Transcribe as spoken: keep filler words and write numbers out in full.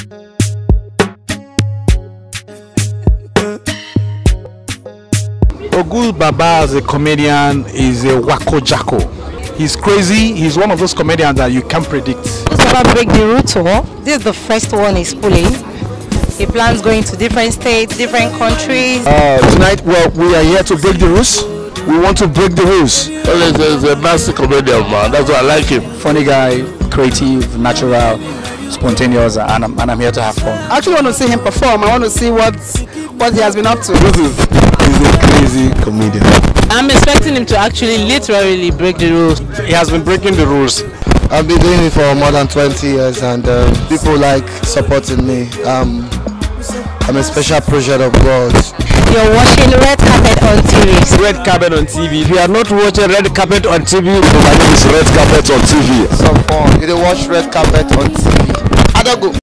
Ogu Baba as a comedian is a wacko jacko. He's crazy. He's one of those comedians that you can't predict. Ogu Baba break the rule tour. This is the first one he's pulling. He plans going to different states, different countries. Uh, tonight, well, we are here to break the rules. We want to break the rules. Well, he's a nasty comedian, man. That's why I like him. Funny guy, creative, natural, spontaneous, and I'm, and I'm here to have fun. I actually want to see him perform. I want to see what what he has been up to. This is he's a crazy comedian. I'm expecting him to actually literally break the rules. He has been breaking the rules. I've been doing it for more than twenty years, and um, people like supporting me. Um, I'm a special project of God. You're watching Red Carpet on T V. Red Carpet on T V. If you are not watching Red Carpet on T V, my name is Red Carpet on T V. Some fun. You don't watch Red Carpet on T V. Adago.